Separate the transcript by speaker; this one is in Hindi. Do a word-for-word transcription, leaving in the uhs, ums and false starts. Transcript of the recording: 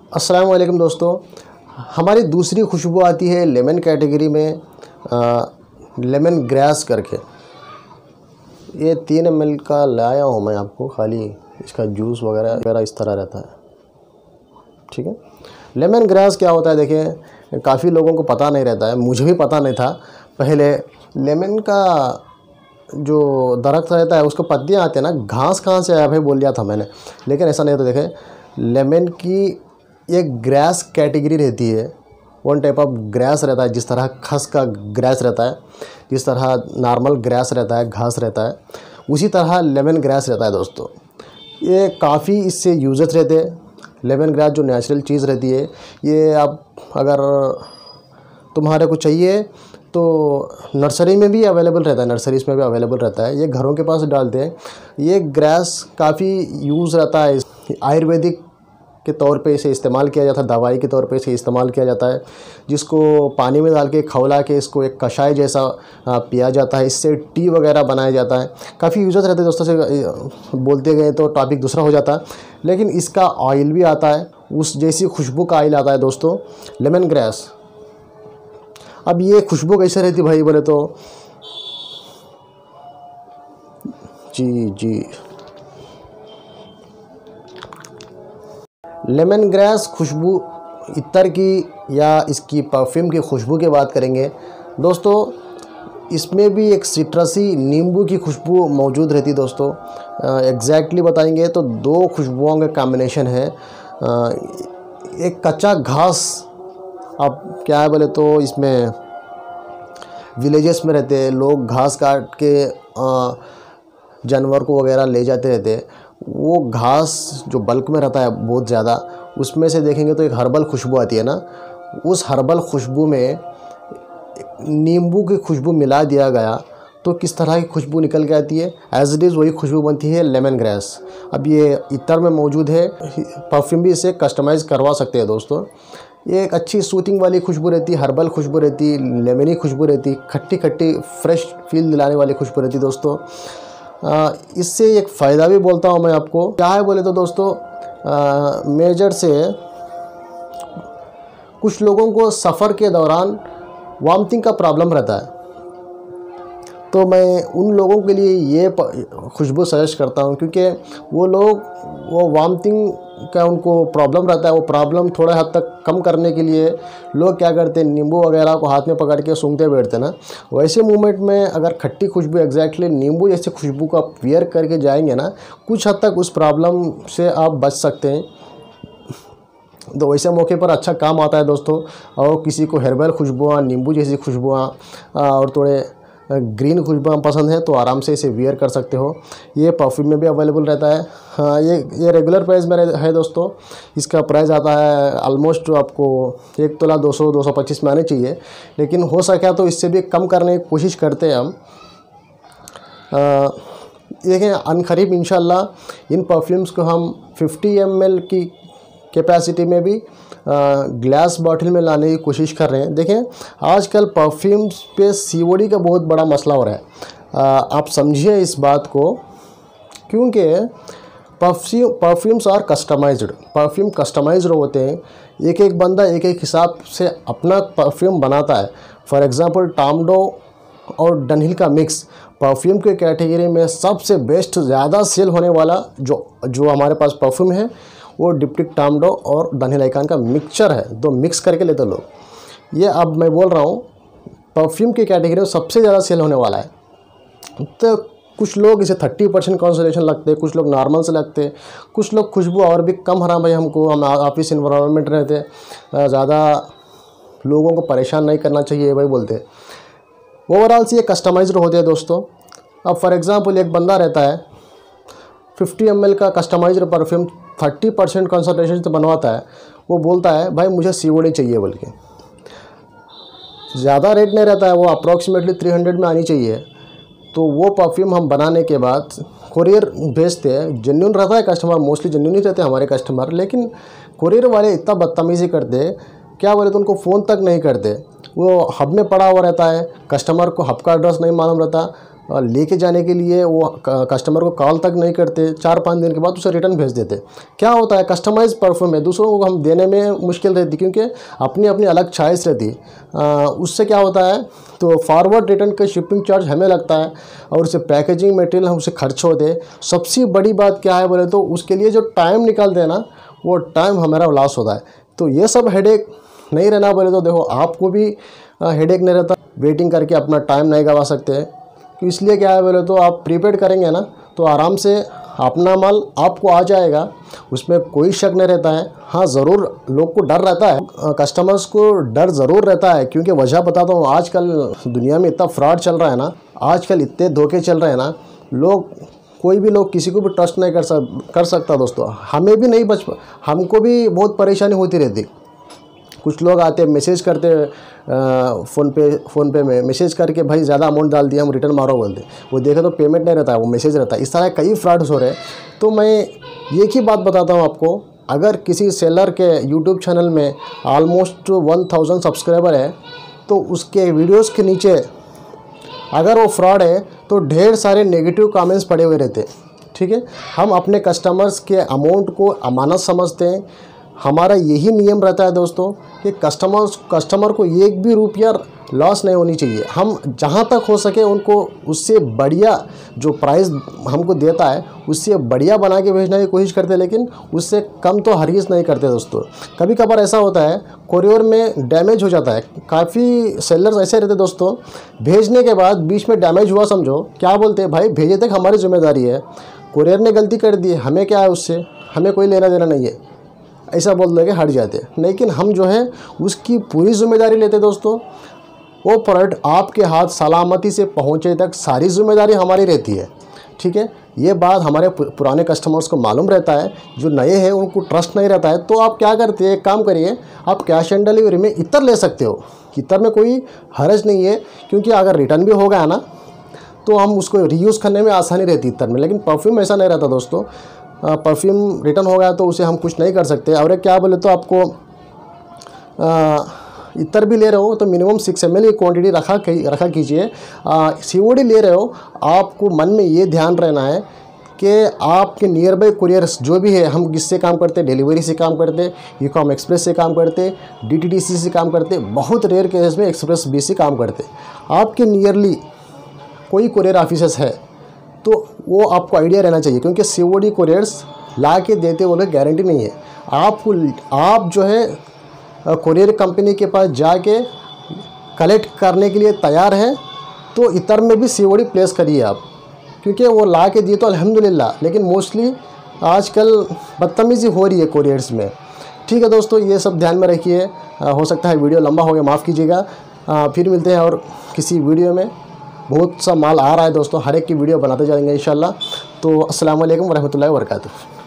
Speaker 1: अस्सलाम वालेकुम दोस्तों। हमारी दूसरी खुशबू आती है लेमन कैटेगरी में, आ, लेमन ग्रास करके। ये तीन एम एल का लाया हूँ मैं आपको, खाली इसका जूस वगैरह वगैरह इस तरह रहता है। ठीक है, लेमन ग्रास क्या होता है देखिए, काफ़ी लोगों को पता नहीं रहता है, मुझे भी पता नहीं था पहले। लेमन का जो दरख्त रहता है उसको पत्तियाँ आती हैं ना, घास कहाँ से आया भाई बोल दिया था मैंने, लेकिन ऐसा नहीं होता। देखें, लेमन की एक ग्रास कैटेगरी रहती है, वन टाइप ऑफ ग्रास रहता है। जिस तरह खस का ग्रास रहता है, जिस तरह नॉर्मल ग्रास रहता है, घास रहता है, उसी तरह लेमन ग्रास रहता है दोस्तों। ये काफ़ी इससे यूजेस रहते हैं। लेमन ग्रास जो नेचुरल चीज़ रहती है, ये आप अगर तुम्हारे को चाहिए तो नर्सरी में भी अवेलेबल रहता है, नर्सरीज़ में भी अवेलेबल रहता है। ये घरों के पास डालते हैं। ये ग्रास काफ़ी यूज़ रहता है, आयुर्वेदिक के तौर पे इसे इस्तेमाल किया जाता है, दवाई के तौर पे इसे इस्तेमाल किया जाता है, जिसको पानी में डाल के खौला के इसको एक कषाय जैसा पिया जाता है। इससे टी वगैरह बनाया जाता है। काफ़ी यूज़र्स रहते हैं दोस्तों। से बोलते गए तो टॉपिक दूसरा हो जाता है, लेकिन इसका ऑयल भी आता है, उस जैसी खुशबू का ऑयल आता है दोस्तों, लेमन ग्रास। अब ये खुशबू कैसे रहती भाई बोले तो, जी जी लेमन ग्रास खुशबू इत्र की या इसकी परफ्यूम की खुशबू की बात करेंगे दोस्तों, इसमें भी एक सिट्रसी नींबू की खुशबू मौजूद रहती है दोस्तों। एग्जैक्टली बताएंगे तो दो खुशबुओं का कॉम्बिनेशन है। आ, एक कच्चा घास, आप क्या है बोले तो, इसमें विलेजेस में रहते हैं लोग, घास काट के आ, जानवर को वगैरह ले जाते रहते हैं। वो घास जो बल्क में रहता है बहुत ज़्यादा, उसमें से देखेंगे तो एक हर्बल खुशबू आती है ना, उस हर्बल खुशबू में नींबू की खुशबू मिला दिया गया तो किस तरह की खुशबू निकल के आती है, एज इट इज़ वही खुशबू बनती है लेमन ग्रास। अब ये इत्र में मौजूद है, परफ्यूम भी इसे कस्टमाइज़ करवा सकते हैं दोस्तों। ये एक अच्छी सूथिंग वाली खुशबू रहती है, हर्बल खुशबू रहती, लेमनी खुशबू रहती, खट्टी खट्टी फ्रेश फील दिलाने वाली खुशबू रहती दोस्तों। आ, इससे एक फ़ायदा भी बोलता हूँ मैं आपको, क्या है बोले तो दोस्तों, मेजर से कुछ लोगों को सफ़र के दौरान वॉमिटिंग का प्रॉब्लम रहता है, तो मैं उन लोगों के लिए ये खुशबू सजेस्ट करता हूँ, क्योंकि वो लोग वो वॉमिटिंग का उनको प्रॉब्लम रहता है, वो प्रॉब्लम थोड़ा हद तक कम करने के लिए लोग क्या करते हैं, नींबू वगैरह को हाथ में पकड़ के सूंघते बैठते ना। वैसे मूवमेंट में अगर खट्टी खुशबू एग्जैक्टली नींबू जैसे खुशबू को आप वियर करके जाएंगे ना, कुछ हद तक उस प्रॉब्लम से आप बच सकते हैं। तो वैसे मौके पर अच्छा काम आता है दोस्तों। और किसी को हर्बल खुशबुआँ, नींबू जैसी खुशबुआँ और थोड़े ग्रीन खुशबुआँ पसंद है तो आराम से इसे वियर कर सकते हो। ये परफ्यूम में भी अवेलेबल रहता है। हाँ, ये ये रेगुलर प्राइस में है दोस्तों। इसका प्राइस आता है ऑलमोस्ट आपको एक तोला दो सौ दो सौ पच्चीस में आने चाहिए, लेकिन हो सके तो इससे भी कम करने की कोशिश करते हैं हम। देखें, अनकरीब इंशाल्लाह इन परफ्यूम्स को हम फिफ्टी एम एल की कैपेसिटी में भी ग्लास बॉटल में लाने की कोशिश कर रहे हैं। देखें, आजकल परफ्यूम्स पे सीओडी का बहुत बड़ा मसला हो रहा है। आ, आप समझिए इस बात को, क्योंकि perfume perfumes are customised, perfume customised होते हैं। एक एक बंदा एक एक हिसाब से अपना परफ्यूम बनाता है। फॉर एग्ज़ाम्पल टॉम डो और डनहिल का मिक्स परफ्यूम के कैटेगरी में सबसे बेस्ट, ज़्यादा सेल होने वाला जो जो हमारे पास परफ्यूम है वो डिप्टिक टॉम डो और डनहिल आइकॉन का मिक्सचर है। दो मिक्स करके लेते लोग। ये अब मैं बोल रहा हूँ परफ्यूम की कैटेगरी में सबसे ज़्यादा सेल होने वाला है। तो कुछ लोग इसे थर्टी परसेंट कॉन्सेंट्रेशन लगते हैं, कुछ लोग नॉर्मल से लगते हैं, कुछ लोग खुशबू और भी कम हरा भाई हमको, हम ऑफिस इन्वायरमेंट रहते, ज़्यादा लोगों को परेशान नहीं करना चाहिए भाई बोलते। ओवरऑल से ये कस्टमाइज्ड होते हैं दोस्तों। अब फॉर एग्ज़ाम्पल एक बंदा रहता है फिफ्टी एम एल का customised perfume thirty percent concentration से बनवाता है, वो बोलता है भाई मुझे सीओडी चाहिए बोल के। ज़्यादा रेट नहीं रहता है, वो अप्रॉक्सीमेटली थ्री हंड्रेड में आनी चाहिए। तो वो परफ्यूम हम बनाने के बाद कुरियर भेजते हैं। जेन्युइन रहता है कस्टमर, मोस्टली जेन्युइन ही रहते हैं हमारे कस्टमर, लेकिन कुरियर वाले इतना बदतमीज़ी करते, क्या बोले तो उनको फ़ोन तक नहीं करते। वो हब में पड़ा हुआ रहता है, कस्टमर को हब का एड्रेस नहीं मालूम रहता, लेके जाने के लिए वो कस्टमर को कॉल तक नहीं करते, चार पाँच दिन के बाद उसे रिटर्न भेज देते। क्या होता है, कस्टमाइज परफ्यूम है, दूसरों को हम देने में मुश्किल रहती क्योंकि अपनी अपनी अलग चॉइस रहती। उससे क्या होता है, तो फॉरवर्ड रिटर्न का शिपिंग चार्ज हमें लगता है और उससे पैकेजिंग मटेरियल हम उसे खर्च होते। सबसे बड़ी बात क्या है बोले तो उसके लिए जो टाइम निकालते हैं ना, वो टाइम हमारा लॉस होता है। तो ये सब हेडेक नहीं रहना बोले तो देखो आपको भी हेडेक नहीं रहता, वेटिंग करके अपना टाइम नहीं गवा सकते। तो इसलिए क्या है बोले तो आप प्रीपेड करेंगे ना तो आराम से अपना माल आपको आ जाएगा, उसमें कोई शक नहीं रहता है। हाँ ज़रूर लोग को डर रहता है, कस्टमर्स को डर ज़रूर रहता है क्योंकि वजह बताता हूँ, आजकल दुनिया में इतना फ्रॉड चल रहा है ना, आजकल इतने धोखे चल रहे हैं ना, लोग कोई भी लोग किसी को भी ट्रस्ट नहीं कर सक कर सकता दोस्तों। हमें भी नहीं बच हमको भी बहुत परेशानी होती रहती। कुछ लोग आते मैसेज करते फ़ोन पे फ़ोन पे में मैसेज करके भाई ज़्यादा अमाउंट डाल दिया, हम रिटर्न मारो बोलते, वो देखे तो पेमेंट नहीं रहता है, वो मैसेज रहता है। इस तरह कई फ्रॉड्स हो रहे हैं। तो मैं एक ही बात बताता हूँ आपको, अगर किसी सेलर के यूट्यूब चैनल में ऑलमोस्ट वन थाउजेंड सब्सक्राइबर है तो उसके वीडियोज़ के नीचे अगर वो फ्रॉड है तो ढेर सारे नेगेटिव कमेंट्स पड़े हुए रहते, ठीक है। हम अपने कस्टमर्स के अमाउंट को अमानत समझते हैं। हमारा यही नियम रहता है दोस्तों कि कस्टमर्स कस्टमर को एक भी रुपया लॉस नहीं होनी चाहिए। हम जहाँ तक हो सके उनको उससे बढ़िया जो प्राइस हमको देता है उससे बढ़िया बना के भेजने की कोशिश करते हैं, लेकिन उससे कम तो हरगिज़ नहीं करते दोस्तों। कभी कभार ऐसा होता है कोरियर में डैमेज हो जाता है, काफ़ी सेलर्स ऐसे रहते दोस्तों, भेजने के बाद बीच में डैमेज हुआ समझो, क्या बोलते हैं भाई भेजे तक हमारी जिम्मेदारी है, कोरियर ने गलती कर दी, हमें क्या है उससे, हमें कोई लेना देना नहीं है, ऐसा बोल दे के हट जाते। लेकिन हम जो है उसकी पूरी जिम्मेदारी लेते दोस्तों। वो प्रोडक्ट आपके हाथ सलामती से पहुंचे तक सारी जिम्मेदारी हमारी रहती है, ठीक है। ये बात हमारे पुराने कस्टमर्स को मालूम रहता है, जो नए हैं उनको ट्रस्ट नहीं रहता है। तो आप क्या करते हैं, एक काम करिए, आप कैश ऑन डिलीवरी में इतर ले सकते हो, इतर में कोई हर्ज नहीं है, क्योंकि अगर रिटर्न भी हो गया ना तो हम उसको रीयूज़ करने में आसानी रहती है इतर में। लेकिन परफ्यूम ऐसा नहीं रहता दोस्तों, परफ्यूम रिटर्न हो गया तो उसे हम कुछ नहीं कर सकते। और क्या बोले तो आपको आ, इतर भी ले रहे हो तो मिनिमम सिक्स एम एल की क्वान्टिटी रखा रखा कीजिए। सी ओ डी ले रहे हो, आपको मन में ये ध्यान रहना है कि आपके नियर बाई कुरियर्स जो भी है, हम किससे काम करते हैं, डिलीवरी से काम करते हैं, ई कॉम एक्सप्रेस से काम करते हैं, डी टी डी सी से काम करते हैं, बहुत रेयर केसेस में एक्सप्रेस बी से काम करते हैं। आपके नियरली कोई कुरियर ऑफिसर्स है तो वो आपको आइडिया रहना चाहिए, क्योंकि सी ओ डी कुरियर्स ला के देते वो लोग गारंटी नहीं है। आपको आप जो है कुरियर कंपनी के पास जाके कलेक्ट करने के लिए तैयार हैं तो इतर में भी सी ओ डी प्लेस करिए आप, क्योंकि वो ला के दिए तो अल्हम्दुलिल्लाह, लेकिन मोस्टली आजकल बदतमीज़ी हो रही है कुरियर्स में। ठीक है दोस्तों, ये सब ध्यान में रखिए। हो सकता है वीडियो लंबा हो गया, माफ़ कीजिएगा। फिर मिलते हैं और किसी वीडियो में। बहुत सा माल आ रहा है दोस्तों, हर एक की वीडियो बनाते जाएंगे इंशाल्लाह। तो अस्सलाम वालेकुम वरहमतुल्लाहि वबरकातुहू।